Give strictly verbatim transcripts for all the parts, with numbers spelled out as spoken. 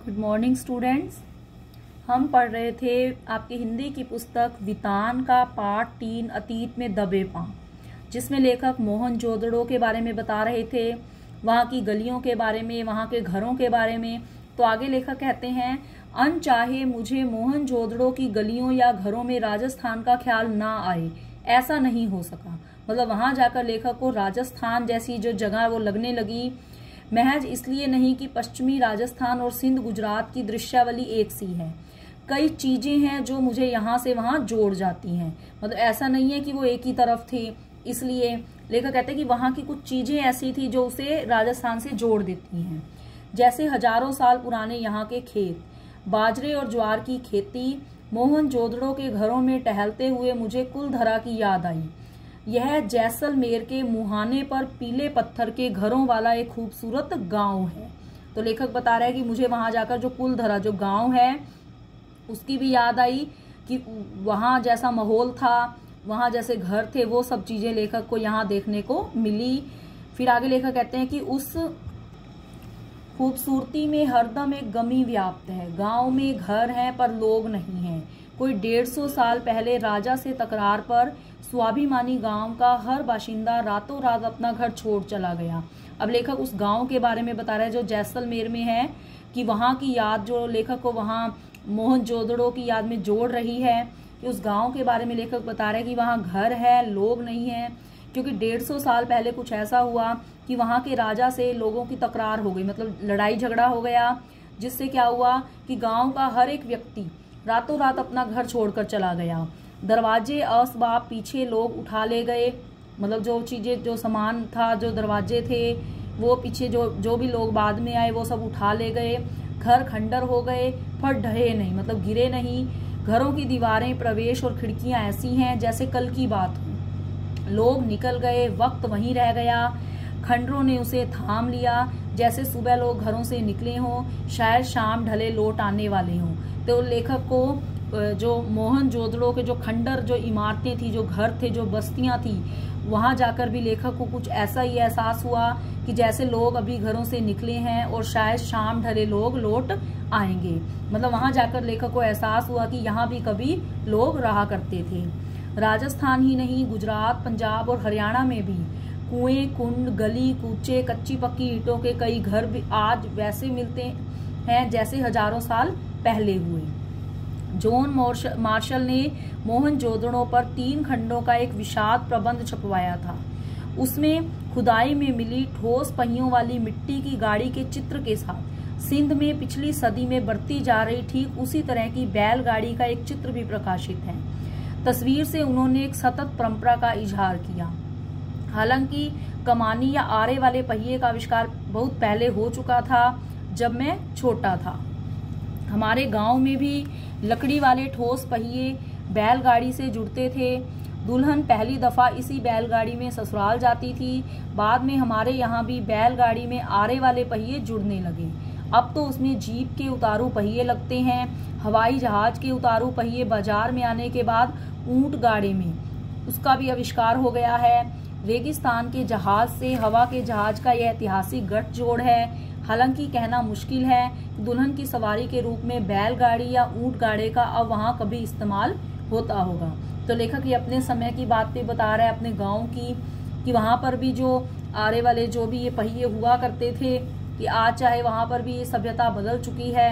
Good morning students. हम पढ़ रहे थे आपकी हिंदी की पुस्तक वितान का पाठ तीन अतीत में दबे पांव, जिसमें लेखक मोहनजोदड़ो के बारे में बता रहे थे, वहाँ की गलियों के बारे में, वहाँ के घरों के बारे में। तो आगे लेखक कहते हैं, अनचाहे मुझे मोहनजोदड़ो की गलियों या घरों में राजस्थान का ख्याल ना आए, ऐसा नहीं हो सका। मतलब वहां जाकर लेखक को राजस्थान जैसी जो जगह वो लगने लगी, महज इसलिए नहीं कि पश्चिमी राजस्थान और सिंध गुजरात की दृश्यावली एक सी है। कई चीजें हैं जो मुझे यहाँ से वहां जोड़ जाती हैं। मतलब ऐसा नहीं है कि वो एक ही तरफ थी, इसलिए लेखक कहते हैं कि वहां की कुछ चीजें ऐसी थी जो उसे राजस्थान से जोड़ देती हैं। जैसे हजारों साल पुराने यहाँ के खेत, बाजरे और ज्वार की खेती। मोहनजोदड़ो के घरों में टहलते हुए मुझे कुलधरा की याद आई। यह जैसलमेर के मुहाने पर पीले पत्थर के घरों वाला एक खूबसूरत गांव है। तो लेखक बता रहा है कि मुझे वहां जाकर जो कुलधरा जो गांव है उसकी भी याद आई कि वहां जैसा माहौल था, वहां जैसे घर थे, वो सब चीजें लेखक को यहाँ देखने को मिली। फिर आगे लेखक कहते हैं कि उस खूबसूरती में हरदम एक गमी व्याप्त है। गांव में घर हैं पर लोग नहीं हैं। कोई डेढ़ सौ साल पहले राजा से तकरार पर स्वाभिमानी गांव का हर बाशिंदा रातों रात अपना घर छोड़ चला गया। अब लेखक उस गांव के बारे में बता रहा है जो जैसलमेर में है, कि वहां की याद जो लेखक को वहां मोहनजोदड़ो की याद में जोड़ रही है। कि उस गांव के बारे में लेखक बता रहा है कि वहां घर है, लोग नहीं है, क्योंकि डेढ़ सौ साल पहले कुछ ऐसा हुआ कि वहां के राजा से लोगों की तकरार हो गई, मतलब लड़ाई झगड़ा हो गया, जिससे क्या हुआ कि गांव का हर एक व्यक्ति रातों रात अपना घर छोड़कर चला गया। दरवाजे असबाब पीछे लोग उठा ले गए, मतलब जो चीजें जो सामान था, जो दरवाजे थे, वो पीछे जो जो भी लोग बाद में आए वो सब उठा ले गए। घर खंडर हो गए पर ढहे नहीं, मतलब गिरे नहीं। घरों की दीवारें, प्रवेश और खिड़कियां ऐसी हैं जैसे कल की बात हो। लोग निकल गए, वक्त वहीं रह गया। खंडरों ने उसे थाम लिया, जैसे सुबह लोग घरों से निकले हों, शायद शाम ढले लौट आने वाले हों। तो लेखक को जो मोहनजोदड़ो के जो खंडर, जो इमारतें थी, जो घर थे, जो बस्तियां थी, वहां जाकर भी लेखक को कुछ ऐसा ही एहसास हुआ कि जैसे लोग अभी घरों से निकले हैं और शायद शाम ढले लोग लौट आएंगे। मतलब वहां जाकर लेखक को एहसास हुआ कि यहाँ भी कभी लोग रहा करते थे। राजस्थान ही नहीं, गुजरात, पंजाब और हरियाणा में भी कुएं, कुंड, गली कूचे, कच्ची पक्की ईंटों के कई घर भी आज वैसे मिलते हैं जैसे हजारों साल पहले हुए। जॉन मार्शल ने मोहनजोदड़ो पर तीन खंडों का एक विषाद प्रबंध छपवाया था। उसमें खुदाई में मिली ठोस पहियों वाली मिट्टी की गाड़ी के चित्र के साथ सिंध में पिछली सदी में बढ़ती जा रही ठीक उसी तरह की बैलगाड़ी का एक चित्र भी प्रकाशित है। तस्वीर से उन्होंने एक सतत परंपरा का इजहार किया। हालांकि कमानी या आरे वाले पहिए का आविष्कार बहुत पहले हो चुका था, जब मैं छोटा था। हमारे गांव में भी लकड़ी वाले ठोस पहिए बैलगाड़ी से जुड़ते थे। दुल्हन पहली दफा इसी बैलगाड़ी में ससुराल जाती थी। बाद में हमारे यहाँ भी बैलगाड़ी में आरे वाले पहिए जुड़ने लगे। अब तो उसमें जीप के उतारू पहिए लगते हैं। हवाई जहाज के उतारू पहिए बाजार में आने के बाद ऊंट गाड़ी में उसका भी आविष्कार हो गया है। रेगिस्तान के जहाज से हवा के जहाज का यह ऐतिहासिक गठजोड़ है। हालांकि कहना मुश्किल है कि दुल्हन की सवारी के रूप में बैलगाड़ी या ऊंट गाड़ी का अब वहां कभी इस्तेमाल होता होगा। तो लेखक ये अपने समय की बात भी बता रहा है, अपने गांव की, कि वहां पर भी जो आरे वाले जो भी ये पहिए हुआ करते थे, कि आज चाहे वहां पर भी ये सभ्यता बदल चुकी है।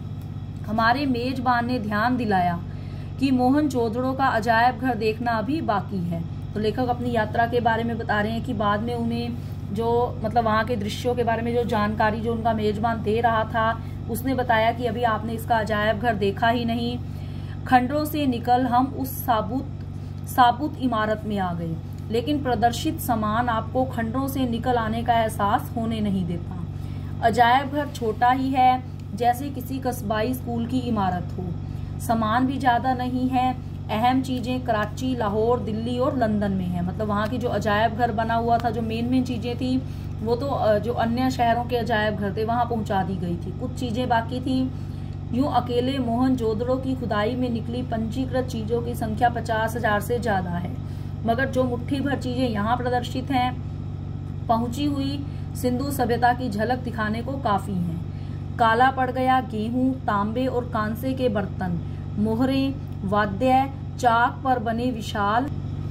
हमारे मेजबान ने ध्यान दिलाया कि मोहनजोदड़ो का अजायब घर देखना अभी बाकी है। तो लेखक अपनी यात्रा के बारे में बता रहे हैं कि बाद में उन्हें जो मतलब वहाँ के दृश्यों के बारे में जो जानकारी जो उनका मेजबान दे रहा था, उसने बताया कि अभी आपने इसका अजायब घर देखा ही नहीं। खंडरों से निकल हम उस साबुत साबुत इमारत में आ गए, लेकिन प्रदर्शित सामान आपको खंडरों से निकल आने का एहसास होने नहीं देता। अजायब घर छोटा ही है, जैसे किसी कस्बाई स्कूल की इमारत हो। सामान भी ज्यादा नहीं है। अहम चीजें कराची, लाहौर, दिल्ली और लंदन में है। मतलब वहाँ की जो अजायब घर बना हुआ था, जो मेन मेन चीजें थी, वो तो जो अन्य शहरों के अजायब घर थे वहां पहुंचा दी गई थी। कुछ चीजें बाकी थी। यूं अकेले मोहनजोदड़ो की खुदाई में निकली पंजीकृत चीजों की संख्या पचास हजार से ज्यादा है, मगर जो मुट्ठी भर चीजें यहाँ प्रदर्शित हैं, पहुंची हुई सिंधु सभ्यता की झलक दिखाने को काफी हैं। काला पड़ गया गेहूं, तांबे और कांसे के बर्तन, मोहरे, वाद्य, चाक पर बने विशाल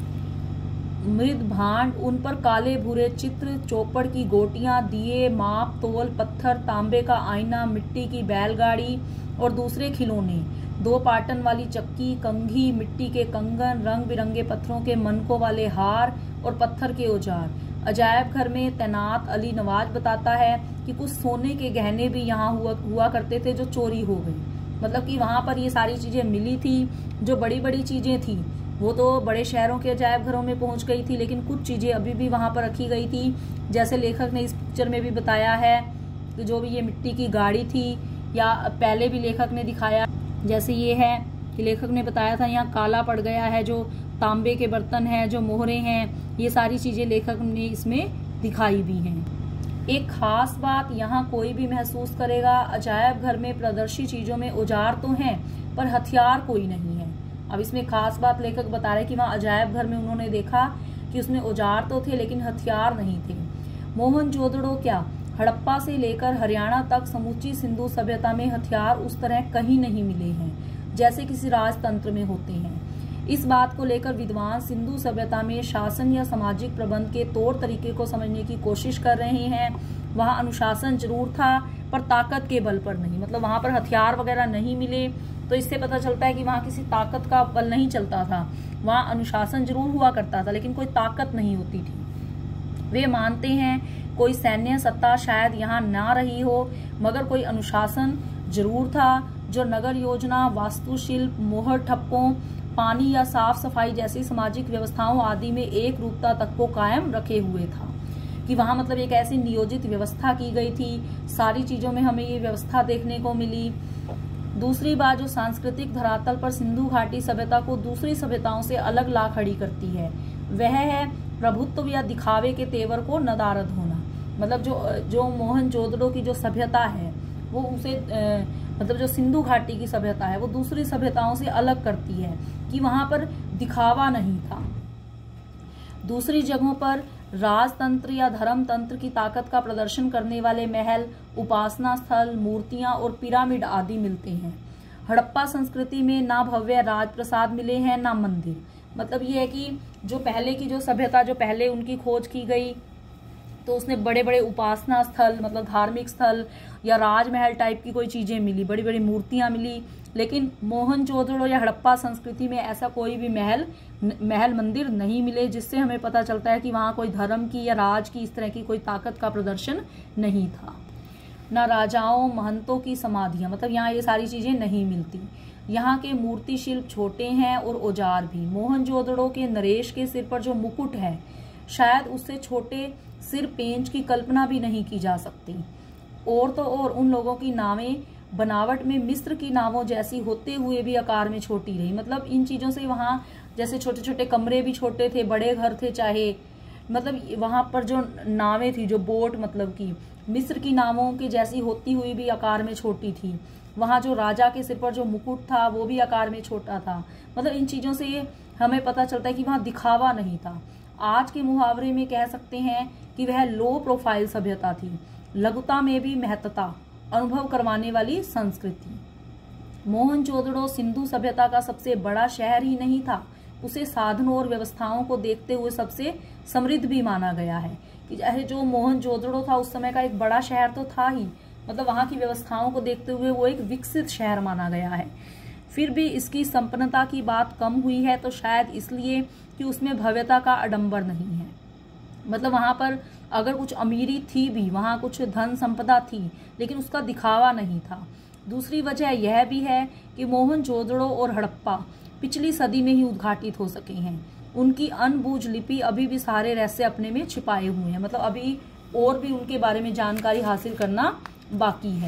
मृद भांड, उन पर काले भूरे चित्र, चौपड़ की गोटियां, दिए, माप तोल, पत्थर, तांबे का आईना, मिट्टी की बैलगाड़ी और दूसरे खिलौने, दो पाटन वाली चक्की, कंघी, मिट्टी के कंगन, रंग बिरंगे पत्थरों के मनकों वाले हार और पत्थर के औजार। अजायब घर में तैनात अली नवाज बताता है कि कुछ सोने के गहने भी यहाँ हुआ हुआ करते थे जो चोरी हो गई। मतलब कि वहां पर ये सारी चीजें मिली थी, जो बड़ी बड़ी चीजें थी वो तो बड़े शहरों के अजायब घरों में पहुंच गई थी, लेकिन कुछ चीजें अभी भी वहां पर रखी गई थी। जैसे लेखक ने इस पिक्चर में भी बताया है कि जो भी ये मिट्टी की गाड़ी थी, या पहले भी लेखक ने दिखाया, जैसे ये है कि लेखक ने बताया था यहाँ काला पड़ गया है, जो तांबे के बर्तन है, जो मोहरे हैं, ये सारी चीजें लेखक ने इसमें दिखाई भी हैं। एक खास बात यहाँ कोई भी महसूस करेगा, अजायब घर में प्रदर्शित चीजों में औजार तो हैं पर हथियार कोई नहीं है। अब इसमें खास बात लेखक बता रहे कि वहाँ अजायब घर में उन्होंने देखा कि उसमें औजार तो थे लेकिन हथियार नहीं थे। मोहनजोदड़ो क्या, हड़प्पा से लेकर हरियाणा तक समूची सिंधु सभ्यता में हथियार उस तरह कहीं नहीं मिले हैं जैसे किसी राजतंत्र में होते हैं। इस बात को लेकर विद्वान सिंधु सभ्यता में शासन या सामाजिक प्रबंध के तौर तरीके को समझने की कोशिश कर रहे हैं। वहां अनुशासन जरूर था पर ताकत के बल पर नहीं। मतलब वहां पर हथियार वगैरह नहीं मिले तो इससे पता चलता है कि वहां किसी ताकत का बल नहीं चलता था। वहां अनुशासन जरूर हुआ करता था लेकिन कोई ताकत नहीं होती थी। वे मानते हैं कोई सैन्य सत्ता शायद यहाँ ना रही हो, मगर कोई अनुशासन जरूर था जो नगर योजना, वास्तुशिल्प, मोहर ठप्पों, पानी या साफ सफाई जैसी सामाजिक व्यवस्थाओं आदि में एक रूपता तक को कायम रखे हुए था। कि वहां मतलब एक ऐसी नियोजित व्यवस्था की गई थी, सारी चीजों में हमें ये व्यवस्था देखने को मिली। दूसरी बात जो सांस्कृतिक धरातल पर सिंधु घाटी सभ्यता को दूसरी सभ्यताओं से अलग ला खड़ी करती है वह है प्रभुत्व या दिखावे के तेवर को नदारद होना। मतलब जो जो मोहनजोदड़ो की जो सभ्यता है वो उसे आ, मतलब जो सिंधु घाटी की सभ्यता है वो दूसरी सभ्यताओं से अलग करती है कि वहां पर दिखावा नहीं था। दूसरी जगहों पर राजतंत्र या धर्म तंत्र की ताकत का प्रदर्शन करने वाले महल, उपासना स्थल, मूर्तियां और पिरामिड आदि मिलते हैं। हड़प्पा संस्कृति में ना भव्य राजप्रसाद मिले हैं ना मंदिर। मतलब ये है कि जो पहले की जो सभ्यता जो पहले उनकी खोज की गई तो उसने बड़े बड़े उपासना स्थल मतलब धार्मिक स्थल या राजमहल टाइप की कोई चीजें मिली, बड़ी बड़ी मूर्तियां मिली। लेकिन मोहनजोदड़ो या हड़प्पा संस्कृति में ऐसा कोई भी महल महल मंदिर नहीं मिले, जिससे हमें पता चलता है कि वहां कोई धर्म की या राज की इस तरह की कोई ताकत का प्रदर्शन नहीं था। न राजाओं महंतों की समाधियां, मतलब यहाँ ये सारी चीजें नहीं मिलती। यहाँ के मूर्ति शिल्प छोटे हैं और औजार भी। मोहनजोदड़ो के नरेश के सिर पर जो मुकुट है शायद उससे छोटे सिर पेंच की कल्पना भी नहीं की जा सकती। और तो और उन लोगों की नावें बनावट में मिस्र की नावों जैसी होते हुए भी आकार में छोटी रही। मतलब इन चीजों से वहां जैसे छोटे छोटे कमरे भी छोटे थे, बड़े घर थे चाहे, मतलब वहां पर जो नावें थी जो बोट मतलब की मिस्र की नावों के जैसी होती हुई भी आकार में छोटी थी। वहां जो राजा के सिर पर जो मुकुट था वो भी आकार में छोटा था। मतलब इन चीजों से ये हमें पता चलता है कि वहां दिखावा नहीं था। आज के मुहावरे में कह सकते हैं कि वह लो प्रोफाइल सभ्यता थी, लघुता में भी महत्ता अनुभव करवाने वाली संस्कृति। मोहनजोदड़ो सिंधु सभ्यता का सबसे बड़ा शहर ही नहीं था, उसे साधनों और व्यवस्थाओं को देखते हुए सबसे समृद्ध भी माना गया है। कि चाहे जो मोहनजोदड़ो था उस समय का एक बड़ा शहर तो था ही, मतलब वहां की व्यवस्थाओं को देखते हुए वो एक विकसित शहर माना गया है। फिर भी इसकी संपन्नता की बात कम हुई है तो शायद इसलिए कि उसमें भव्यता का आडंबर नहीं है। मतलब वहां पर अगर कुछ अमीरी थी भी, वहां कुछ धन संपदा थी, लेकिन उसका दिखावा नहीं था। दूसरी वजह यह भी है कि मोहनजोदड़ो और हड़प्पा पिछली सदी में ही उद्घाटित हो सके हैं। उनकी अनबूझ लिपि अभी भी सारे रहस्य अपने में छिपाए हुए हैं। मतलब अभी और भी उनके बारे में जानकारी हासिल करना बाकी है।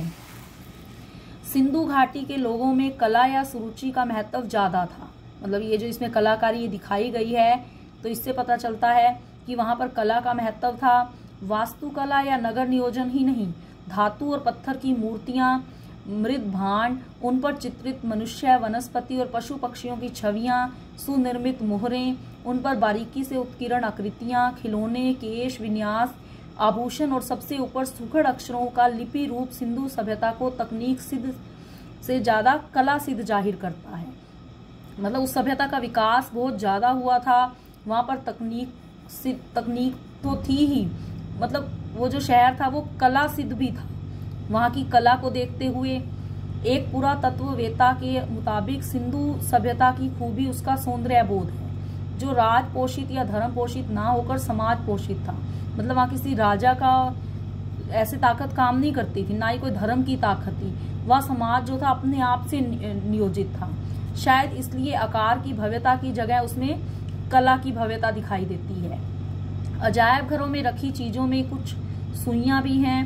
सिंधु घाटी के लोगों में कला या सुरुचि का महत्व ज्यादा था। मतलब ये जो इसमें कलाकारी दिखाई गई है तो इससे पता चलता है कि वहां पर कला का महत्व था। वास्तुकला या नगर नियोजन ही नहीं, धातु और पत्थर की मूर्तियां, मृद भांड, उन पर चित्रित मनुष्य, वनस्पति और पशु पक्षियों की छवियां, सुनिर्मित मोहरें, उन पर बारीकी से उत्कीर्ण आकृतियां, खिलौने, केश विन्यास, आभूषण और सबसे ऊपर सुखड़ अक्षरों का लिपि रूप सिंधु सभ्यता को तकनीक सिद्ध से ज्यादा कला सिद्ध जाहिर करता है। मतलब उस सभ्यता का विकास बहुत ज्यादा हुआ था, वहां पर तकनीक तकनीक तो थी ही, मतलब वो जो शहर था वो कला सिद्ध भी था। वहां की कला को देखते हुए एक पुरातत्ववेत्ता के मुताबिक सिंधु सभ्यता की खूबी उसका सौंदर्य बोध है, जो राज पोषित या धर्म पोषित ना होकर समाज पोषित था। मतलब वहां किसी राजा का ऐसे ताकत काम नहीं करती थी, ना ही कोई धर्म की ताकत थी, वह समाज जो था अपने आप से नियोजित था। शायद इसलिए आकार की भव्यता की जगह उसमें कला की भव्यता दिखाई देती है। अजायब घरों में रखी चीजों में कुछ सुइयां भी हैं।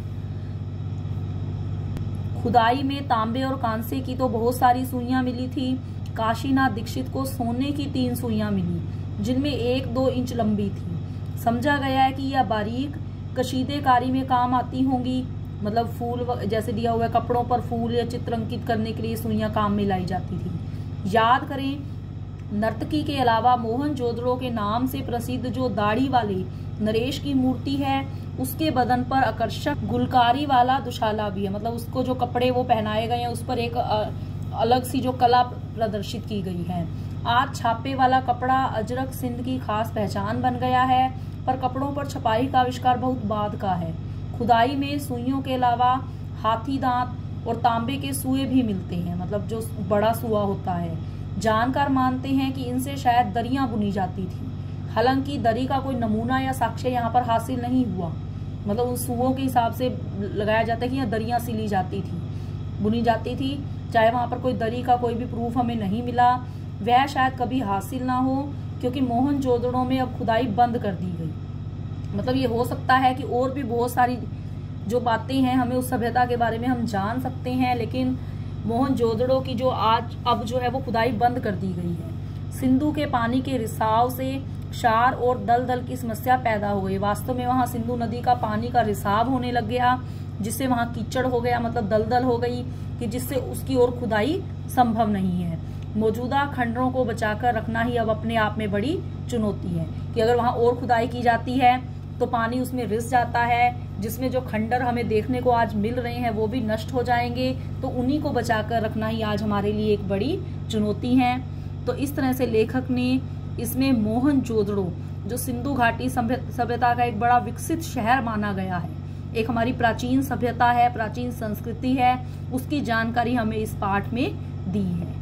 खुदाई में तांबे और कांसे की तो बहुत सारी सुइयां मिली थी। काशीनाथ दीक्षित को सोने की तीन सुइयां मिली, जिनमें एक दो इंच लंबी थी। समझा गया है कि यह बारीक कशीदेकारी में काम आती होंगी। मतलब फूल जैसे दिया हुआ है, कपड़ों पर फूल या चित्र अंकित करने के लिए सुइयां काम में लाई जाती थी। याद करें, नर्तकी के अलावा मोहनजोदड़ो के नाम से प्रसिद्ध जो दाढ़ी वाले नरेश की मूर्ति है, उसके बदन पर आकर्षक गुलकारी वाला दुशाला भी है। मतलब उसको जो कपड़े वो पहनाए गए हैं उस पर एक अलग सी जो कला प्रदर्शित की गई है। आज छापे वाला कपड़ा अजरक सिंध की खास पहचान बन गया है, पर कपड़ों पर छपाई का आविष्कार बहुत बाद का है। खुदाई में सुइयों के अलावा हाथी दांत और तांबे के सुए भी मिलते हैं, मतलब जो बड़ा सुआ होता है। जानकार मानते हैं कि इनसे शायद दरियां बुनी जाती थी। हालांकि दरी का कोई नमूना या साक्ष्य यहाँ पर हासिल नहीं हुआ। मतलब उन सुओं के हिसाब से लगाया जाता है कि यहाँ दरियां सिली जाती थी, बुनी जाती थी, चाहे वहां पर कोई दरी का कोई भी प्रूफ हमें नहीं मिला। वह शायद कभी हासिल ना हो, क्योंकि मोहनजोदड़ो में अब खुदाई बंद कर दी गई। मतलब ये हो सकता है कि और भी बहुत सारी जो बातें हैं हमें उस सभ्यता के बारे में हम जान सकते हैं, लेकिन मोहनजोदड़ो की जो आज अब जो है वो खुदाई बंद कर दी गई है। सिंधु के पानी के रिसाव से क्षार और दलदल की समस्या पैदा हो गई। वास्तव में वहां सिंधु नदी का पानी का रिसाव होने लग गया, जिससे वहां कीचड़ हो गया, मतलब दलदल हो गई, कि जिससे उसकी और खुदाई संभव नहीं है। मौजूदा खंडरों को बचाकर रखना ही अब अपने आप में बड़ी चुनौती है, कि अगर वहां और खुदाई की जाती है तो पानी उसमें रिस जाता है, जिसमें जो खंडर हमें देखने को आज मिल रहे हैं वो भी नष्ट हो जाएंगे। तो उन्हीं को बचाकर रखना ही आज हमारे लिए एक बड़ी चुनौती है। तो इस तरह से लेखक ने इसमें मोहनजोदड़ो, जो सिंधु घाटी सभ्यता का एक बड़ा विकसित शहर माना गया है, एक हमारी प्राचीन सभ्यता है, प्राचीन संस्कृति है, उसकी जानकारी हमें इस पाठ में दी है।